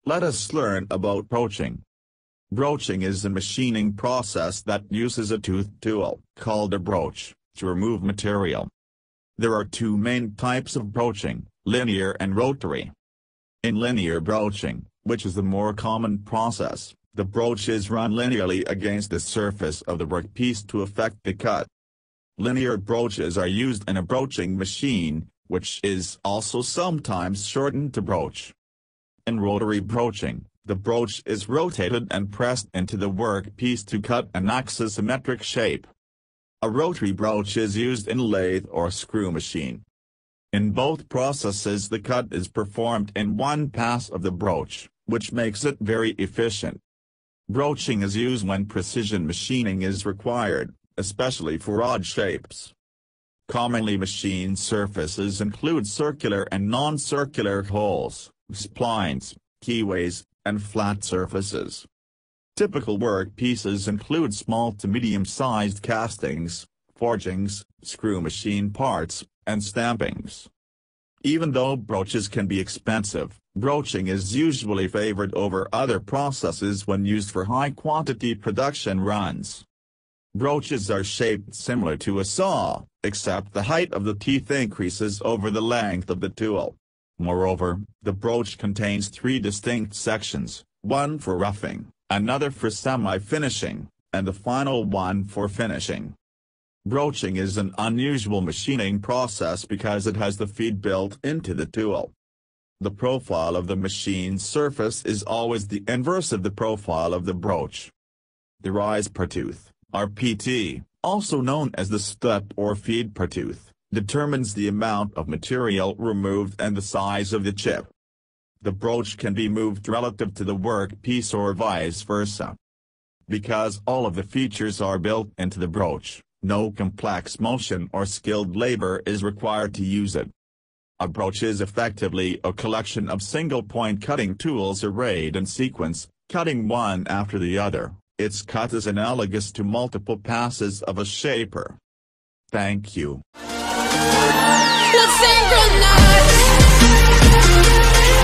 Let us learn about broaching. Broaching is a machining process that uses a toothed tool, called a broach, to remove material. There are two main types of broaching, linear and rotary. In linear broaching, which is the more common process, the broach is run linearly against the surface of the workpiece to effect the cut. Linear broaches are used in a broaching machine, which is also sometimes shortened to broach. In rotary broaching, the broach is rotated and pressed into the workpiece to cut an axisymmetric shape. A rotary broach is used in lathe or screw machine. In both processes the cut is performed in one pass of the broach, which makes it very efficient. Broaching is used when precision machining is required, especially for odd shapes. Commonly machined surfaces include circular and non-circular holes, splines, keyways, and flat surfaces. Typical workpieces include small to medium-sized castings, forgings, screw machine parts, and stampings. Even though broaches can be expensive, broaching is usually favored over other processes when used for high-quantity production runs. Broaches are shaped similar to a saw, except the height of the teeth increases over the length of the tool. Moreover, the broach contains three distinct sections, one for roughing, another for semi-finishing, and the final one for finishing. Broaching is an unusual machining process because it has the feed built into the tool. The profile of the machined surface is always the inverse of the profile of the broach. The rise per tooth, RPT, also known as the step or feed per tooth, determines the amount of material removed and the size of the chip. The broach can be moved relative to the workpiece or vice versa. Because all of the features are built into the broach, no complex motion or skilled labor is required to use it. A broach is effectively a collection of single-point cutting tools arrayed in sequence, cutting one after the other. Its cut is analogous to multiple passes of a shaper. Thank you. Let's synchronize.